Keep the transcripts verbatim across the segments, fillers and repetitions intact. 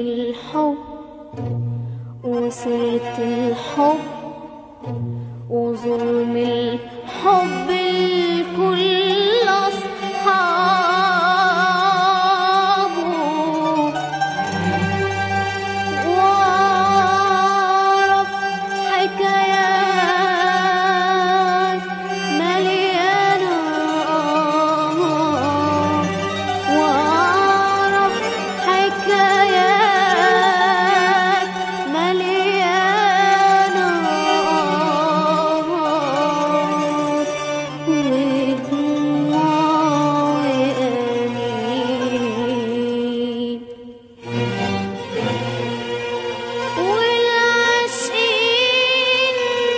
الحب وسيرة الحب وظلم الحب الكل أصحابه، وأعرف حكايات مليانة، وأعرف حكايات مليانة ودموع أنين، والعاشقين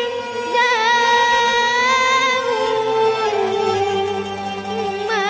داموا ما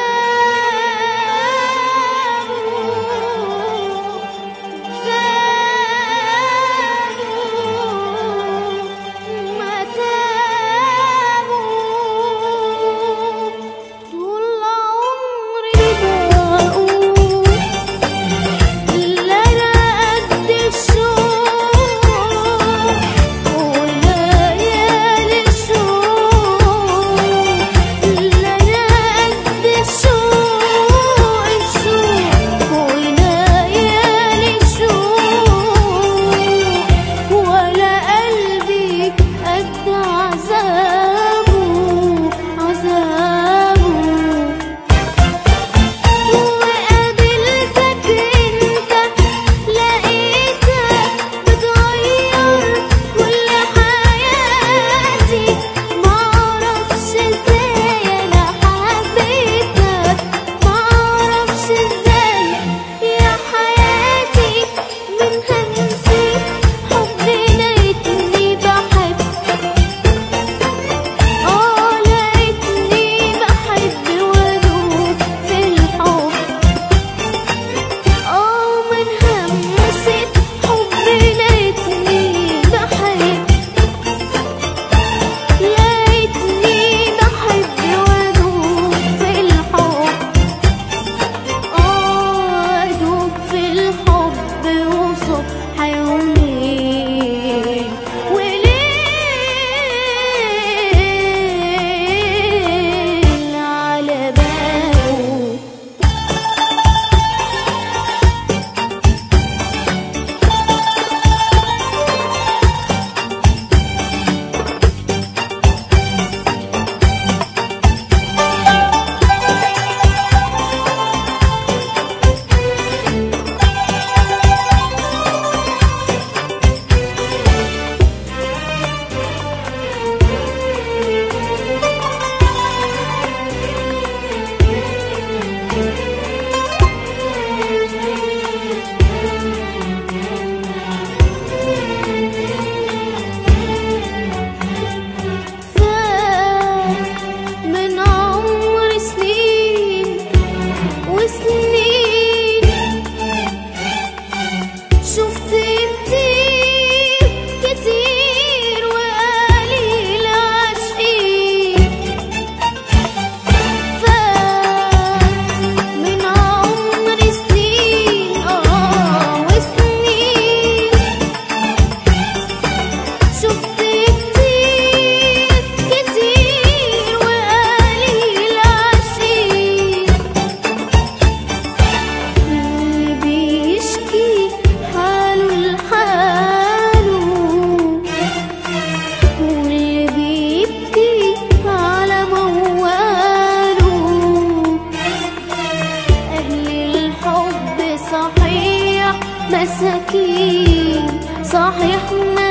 مساكين، صحيح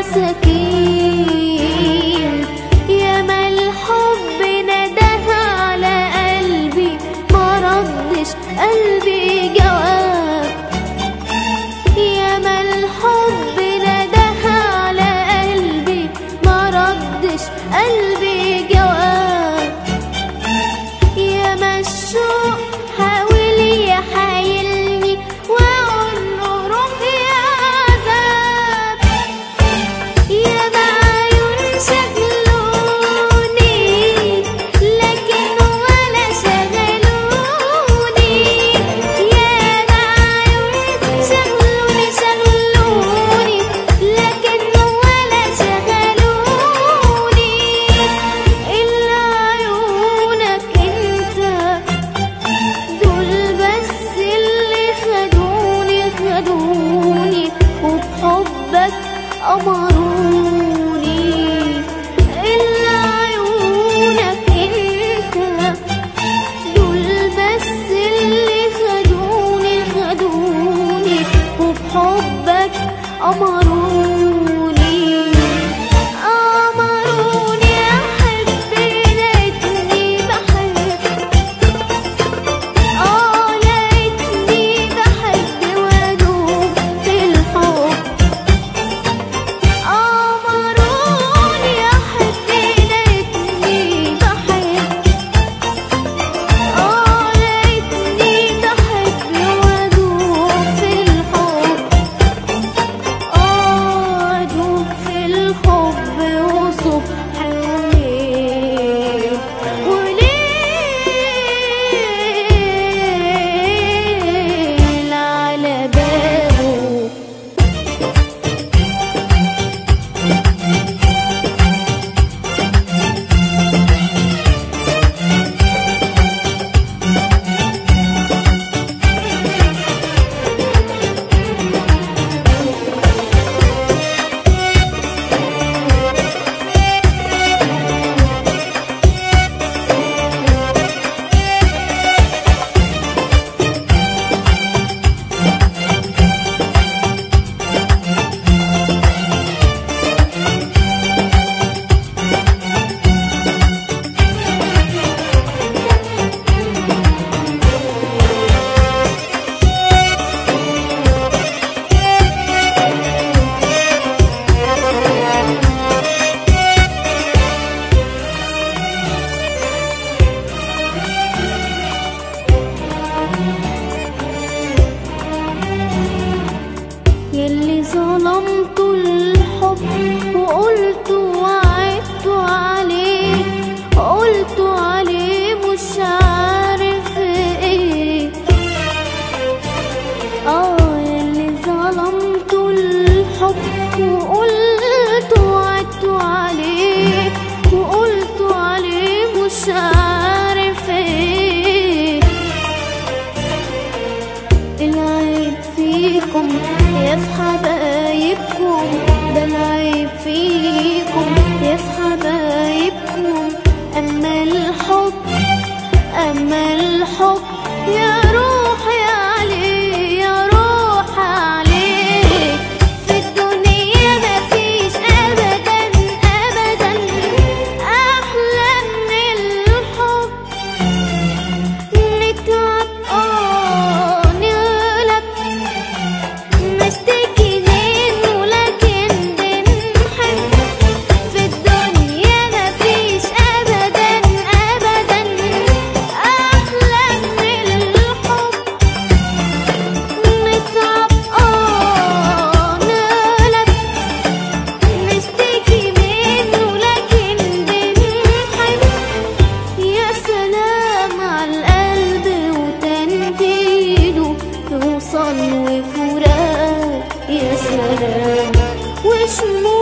مساكين، ياما الحب نداها على قلبي ما ردش قلبي جواب، ياما الحب نداها على قلبي ما ردش قلبي جواب، ياما الشوق حاول يحايلني واقول له روح يا عذاب، ياما عيون أمروني إلا عيونك انت، دول بس اللي خدوني خدوني وبحبك أمروني أمروني أحب لقيتني بحب، آه لقيتني بحب وأدوب في الحب. أمروني أحب لقيتني بحب، آه لقيتني بحب وأدوب في الحب، آه أدوب في الحب وصبح وليل وليل على بابه. يلي ظلمت الحب وقلت وعدت عليه، قلت عليه مش عارف ايه. اه يلي ظلمت الحب وقلت وعدت عليه، وقلت عليه مش عارف ايه. العيب فيكم يا في حبايبكم، ده العيب فيكم يا في حبايبكم. أما الحب أما الحب يا روحي عليه يا روحي عليه. في الدنيا مفيش أبدا أبدا أحلى من الحب. نتعب آه نغلب، نشتكي منه لكن بنحب. في الدنيا مفيش أبدا أبدا أحلى من الحب. نتعب آه نغلب، نشتكي منه لكن بنحب. يا سلام على القلب وتنفيده في وصل وفراق، يا سلام وشموع